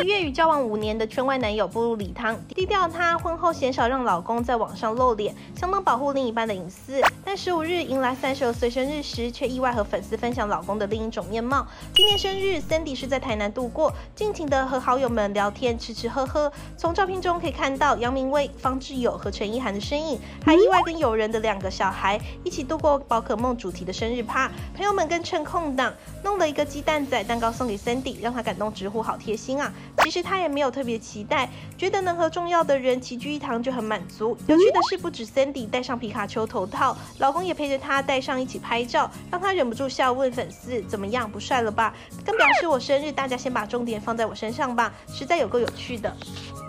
1月与交往5年的圈外男友步入礼堂，低调她婚后鲜少让老公在网上露脸，相当保护另一半的隐私。但15日迎来32岁生日时，却意外和粉丝分享老公的另一种面貌。今年生日 ，Sandy 是在台南度过，尽情的和好友们聊天，吃吃喝喝。从照片中可以看到杨明威、方志友和陈意涵的身影，还意外跟友人的2个小孩一起度过宝可梦主题的生日趴。朋友们更趁空档弄了一个鸡蛋仔蛋糕送给 Sandy， 让她感动直呼好贴心啊！其实她也没有特别期待，觉得能和重要的人齐聚一堂就很满足。有趣的是，不止 Sandy 戴上皮卡丘头套，老公也陪着她戴上一起拍照，让她忍不住笑问粉丝怎么样，不帅了吧？更表示我生日，大家先把重点放在我身上吧，实在有够有趣的。